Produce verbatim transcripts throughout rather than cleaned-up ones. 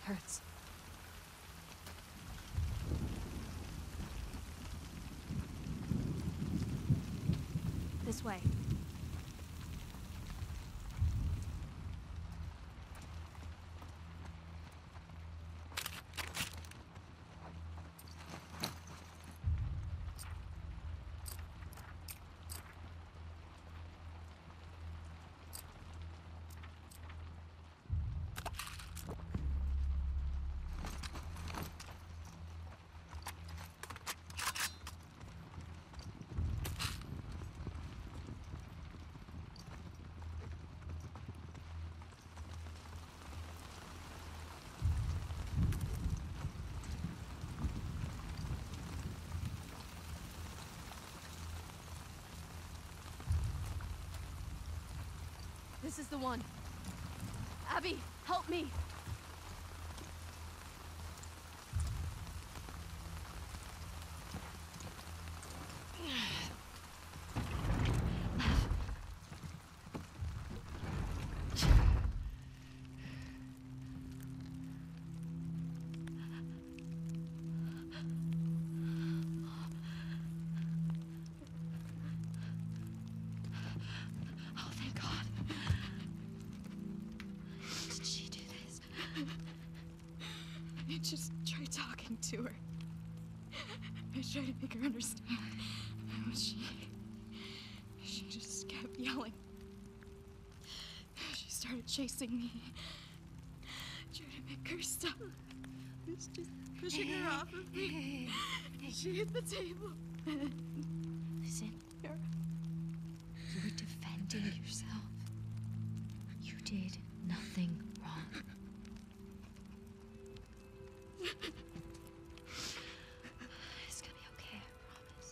hurts. This way. This is the one. Abby, help me! I just tried talking to her. I tried to make her understand. But she... She just kept yelling. She started chasing me. Trying to make her stop. I was just pushing her off of me. She hit the table. Listen. Yara. You were defending yourself. You did nothing wrong. It's gonna be okay, I promise.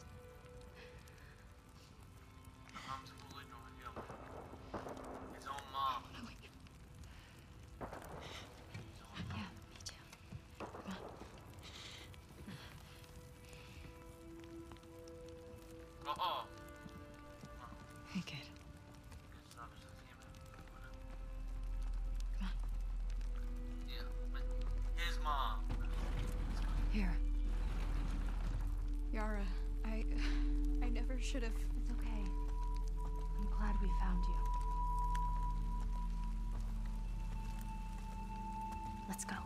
I'm totally going healing. His own mom. Yeah, me too. Come on. Oh, oh. Hey, kid. It's not just a female. Come on. Yeah, but his mom. Here. Yara, I... I never should have... It's okay. I'm glad we found you. Let's go.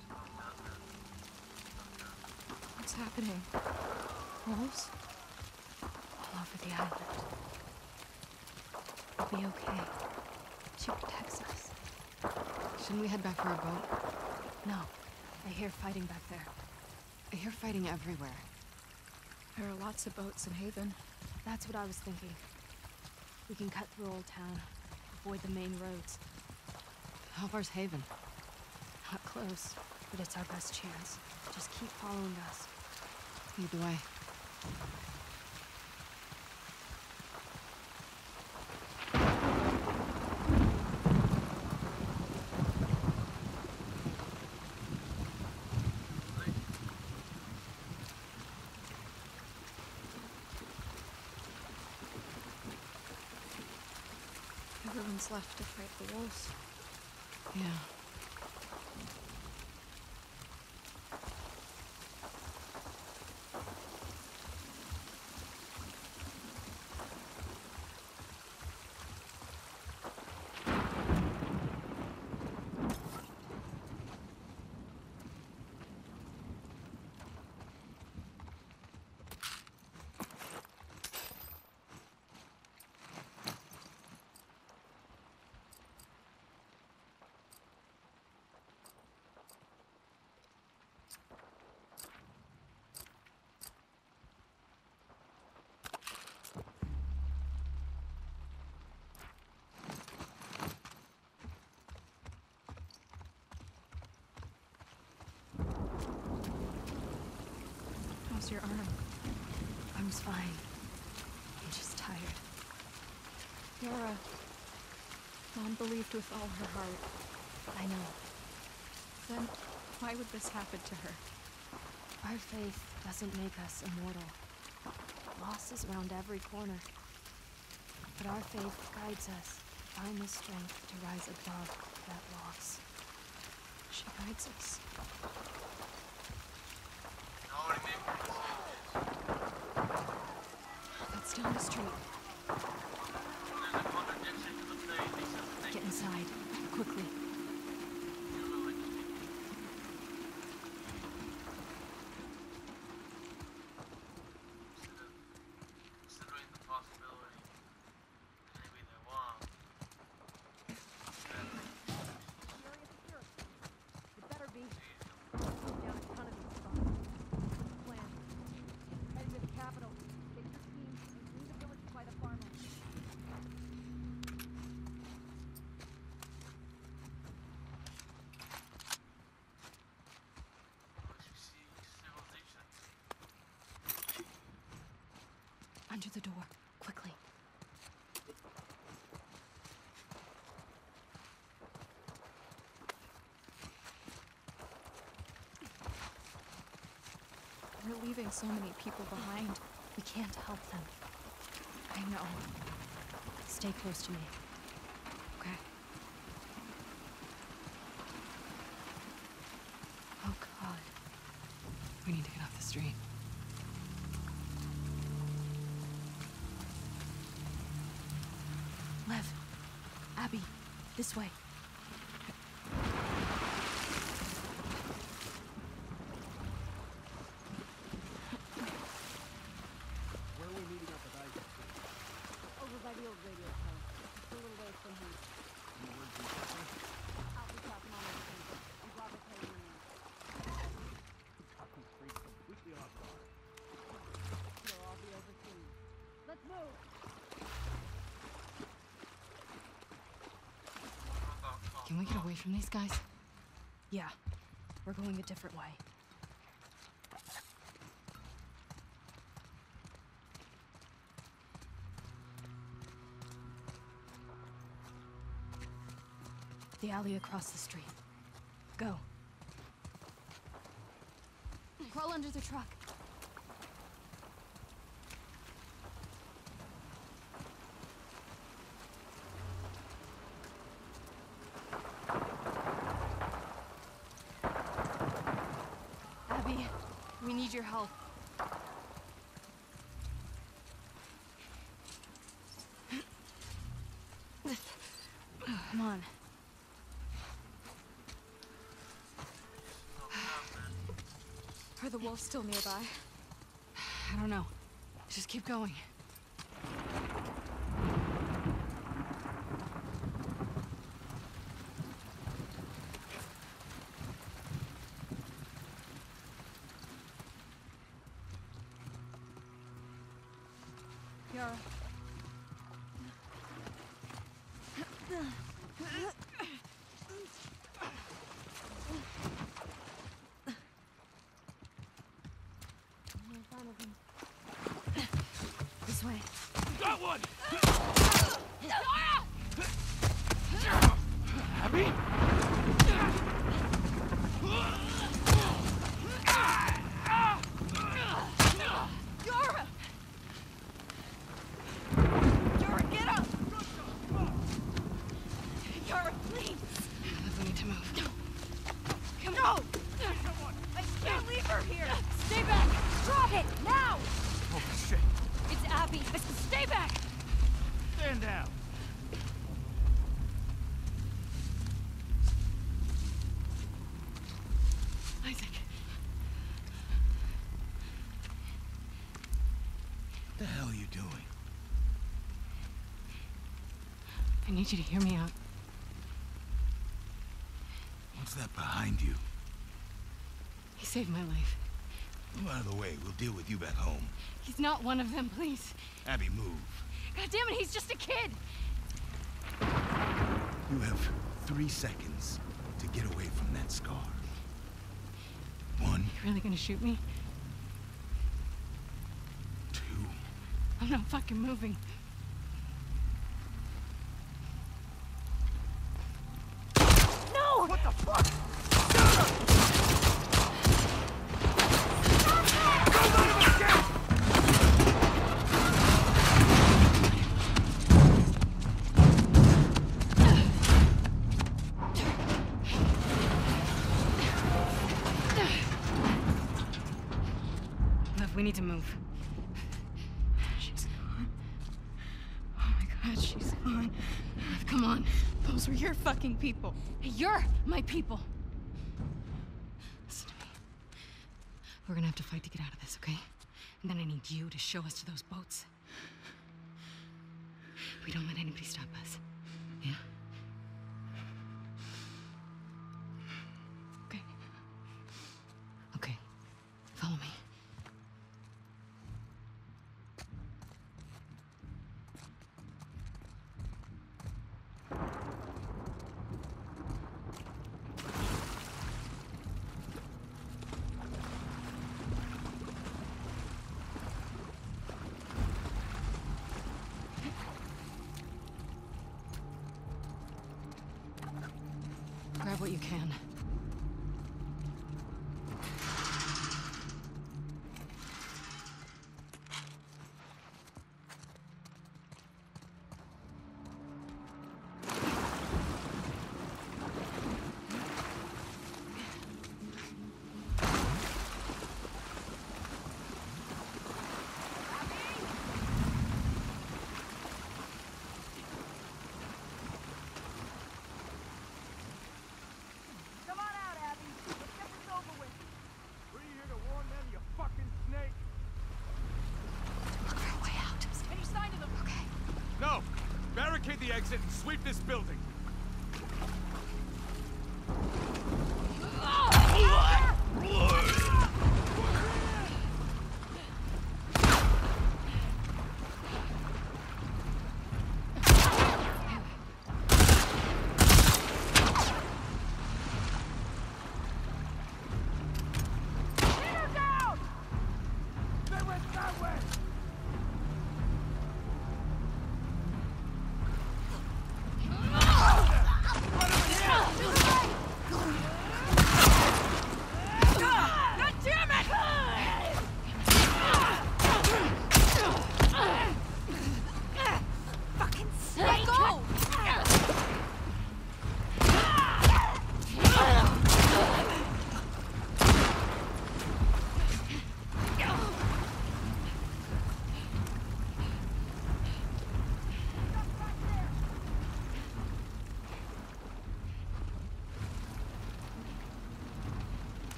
What's happening? Wolves? All over the island. We'll be okay. She protects us. Shouldn't we head back for our boat? No. I hear fighting back there. I hear fighting everywhere. There are lots of boats in Haven. That's what I was thinking. We can cut through Old Town, avoid the main roads. How far's Haven? Not close, but it's our best chance. Just keep following us. Lead the way. Everyone's left to fight the wolves. Yeah. How's your arm? Arm's fine. I'm just tired. Yara. Mom believed with all her heart. I know. Then why would this happen to her? Our faith doesn't make us immortal. Loss is around every corner. But our faith guides us to find the strength to rise above that loss. She guides us. Now remember the stages. That's down the street. There's a contradiction to the play. They said the Get inside. Quickly. You will like to take it. Consider- Considering the possibility, maybe they're wrong. It better be. Down a ton of these spots. Plan. Head to the capital. Get your team and leave the village by the farmland. Unless you see civilization. Under the door. Quickly. We're leaving so many people behind. We can't help them. I know. Stay close to me. Okay. Oh, God. We need to get off the street. Lev. Abby. This way. Where are we meeting up with Isaac? Over by the old radio tower. Just a little ways from here. Any word from Papa? I'll be talking on everything. And Robert Taylor in. Papa freaked completely off guard. It'll all be over soon. Let's move! Can we get away from these guys? Yeah. We're going a different way. The alley across the street. Go. Crawl under the truck. Abby, we need your help. Come on. Are the wolves still nearby? I don't know. Just keep going. Yara. This way. Got one! Abby? Yara! Yara, get up! Yara, please! We need to move. Come on! I can't leave her here! Stay back! Drop it! Now! Oh, shit. It's Abby! Stay back! Stand down. Isaac. What the hell are you doing? I need you to hear me out. What's that behind you? He saved my life. Move out of the way. We'll deal with you back home. He's not one of them, please. Abby, move. God damn it, he's just a kid! You have three seconds to get away from that scar. One, You really gonna shoot me? two, I'm not fucking moving. No! What the fuck? We need to move. She's gone. Oh my god, she's gone. Come on. Those were your fucking people. You're my people. Listen to me. We're gonna have to fight to get out of this, okay? And then I need you to show us to those boats. We don't let anybody stop us. Yeah? Okay. Okay. Follow me. Grab what you can. Come on out, Abby. Let's get this over with. Were you here to warn them, you fucking snake? Look for a way out. Any sign of them? Okay. No! Barricade the exit and sweep this building.